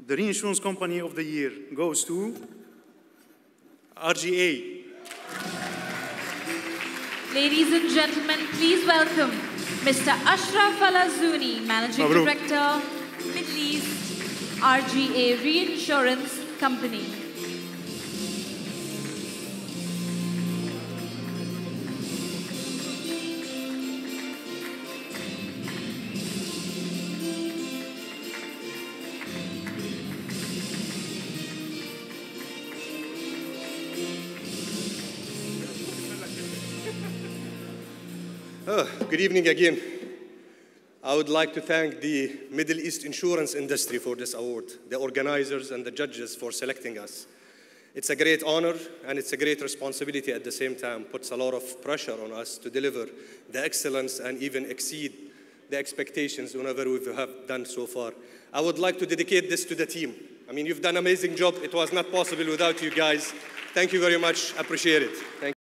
The Reinsurance Company of the Year goes to RGA. Ladies and gentlemen, please welcome Mr. Ashraf Al-Azuni, Managing Director, Middle East, RGA Reinsurance Company. Good evening again. I would like to thank the Middle East insurance industry for this award, the organizers and the judges for selecting us. It's a great honor and it's a great responsibility at the same time. Puts a lot of pressure on us to deliver the excellence and even exceed the expectations whenever we have done so far. I would like to dedicate this to the team. I mean, you've done an amazing job. It was not possible without you guys. Thank you very much. Appreciate it. Thank you.